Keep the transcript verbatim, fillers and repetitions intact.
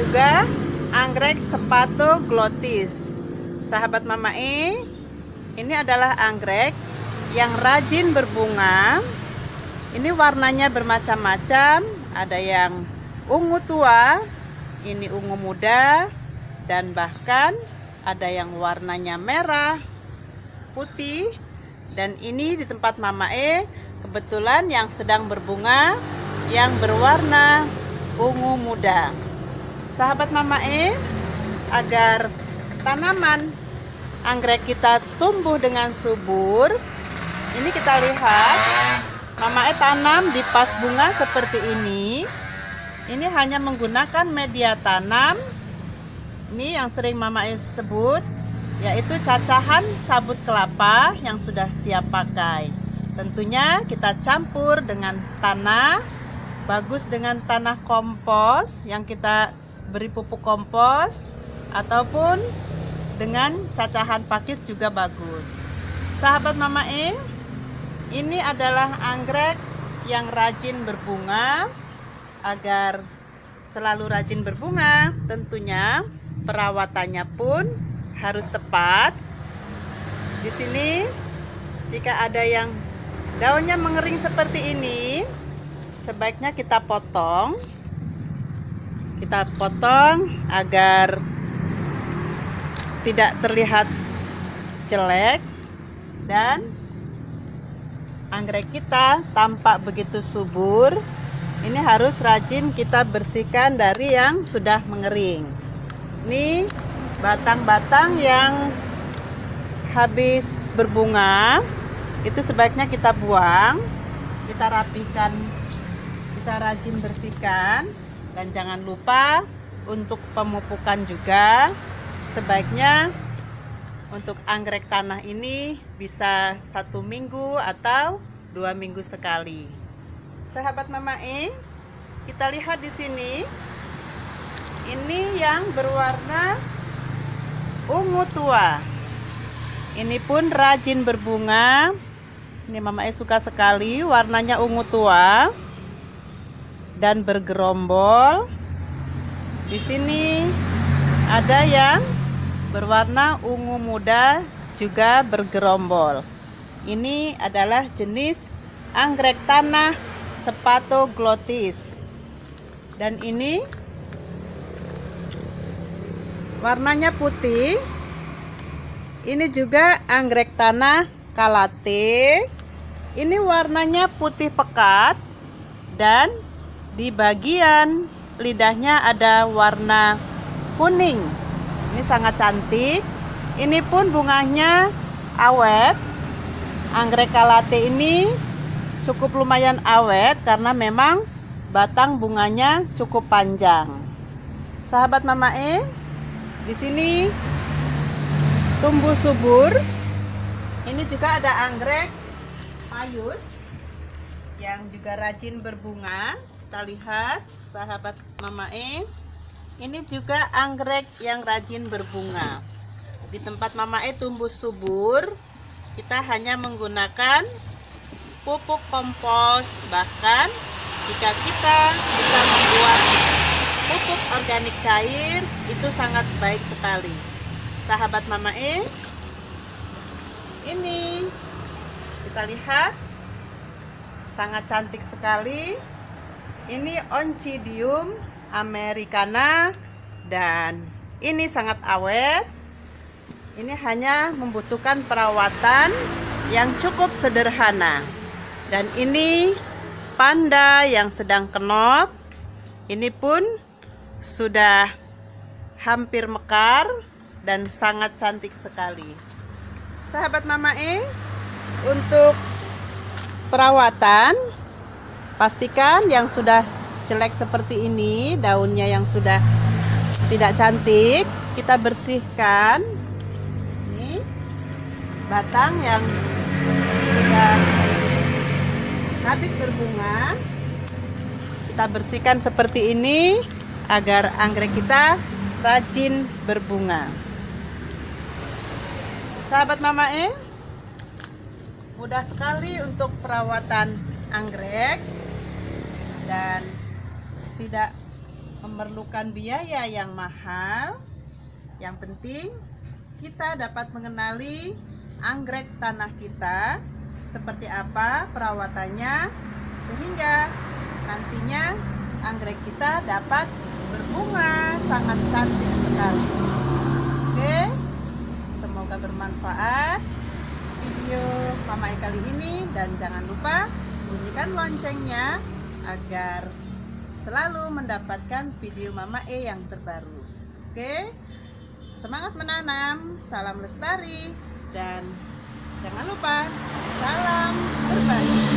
juga anggrek sepatu glotis. Sahabat Mama E, ini adalah anggrek yang rajin berbunga. Ini warnanya bermacam-macam, ada yang ungu tua, ini ungu muda, dan bahkan ada yang warnanya merah, putih. Dan ini di tempat Mama E kebetulan yang sedang berbunga yang berwarna ungu muda. Sahabat Mama E, agar tanaman anggrek kita tumbuh dengan subur, ini kita lihat Mama E tanam di pas bunga seperti ini. Ini hanya menggunakan media tanam, ini yang sering Mama E sebut, yaitu cacahan sabut kelapa yang sudah siap pakai. Tentunya kita campur dengan tanah, bagus dengan tanah kompos yang kita beri pupuk kompos, ataupun dengan cacahan pakis juga bagus. Sahabat Mama E, ini adalah anggrek yang rajin berbunga. Agar selalu rajin berbunga, tentunya perawatannya pun harus tepat. Di sini jika ada yang daunnya mengering seperti ini, sebaiknya kita potong. Kita potong agar tidak terlihat jelek dan anggrek kita tampak begitu subur. Ini harus rajin kita bersihkan dari yang sudah mengering. Ini batang-batang yang habis berbunga, itu sebaiknya kita buang. Kita rapikan, kita rajin bersihkan. Dan jangan lupa untuk pemupukan juga. Sebaiknya untuk anggrek tanah ini bisa satu minggu atau dua minggu sekali. Sahabat Mama E, kita lihat di sini, ini yang berwarna ungu tua. Ini pun rajin berbunga. Ini Mama E suka sekali, warnanya ungu tua dan bergerombol. Di sini ada yang berwarna ungu muda juga bergerombol. Ini adalah jenis anggrek tanah sepatu glotis. Dan ini warnanya putih. Ini juga anggrek tanah kalate. Ini warnanya putih pekat dan di bagian lidahnya ada warna kuning. Ini sangat cantik. Ini pun bunganya awet. Anggrek kalate ini cukup lumayan awet karena memang batang bunganya cukup panjang. Sahabat Mama E, di sini tumbuh subur. Ini juga ada anggrek payus yang juga rajin berbunga. Kita lihat sahabat Mama E, ini juga anggrek yang rajin berbunga. Di tempat Mama E tumbuh subur, kita hanya menggunakan pupuk kompos. Bahkan jika kita bisa membuat pupuk organik cair, itu sangat baik sekali. Sahabat Mama E, ini kita lihat sangat cantik sekali. Ini Oncidium americana dan ini sangat awet. Ini hanya membutuhkan perawatan yang cukup sederhana. Dan ini panda yang sedang kenop. Ini pun sudah hampir mekar dan sangat cantik sekali. Sahabat Mama E, untuk perawatan, pastikan yang sudah jelek seperti ini, daunnya yang sudah tidak cantik, kita bersihkan. Ini batang yang sudah habis berbunga, kita bersihkan seperti ini agar anggrek kita rajin berbunga. Sahabat Mama E, mudah sekali untuk perawatan anggrek dan tidak memerlukan biaya yang mahal. Yang penting kita dapat mengenali anggrek tanah kita seperti apa perawatannya, sehingga nantinya anggrek kita dapat berbunga sangat cantik sekali. Oke, semoga bermanfaat video Mama E kali ini, dan jangan lupa bunyikan loncengnya agar selalu mendapatkan video Mama E yang terbaru. Oke, semangat menanam, salam lestari, dan jangan lupa salam berbagi.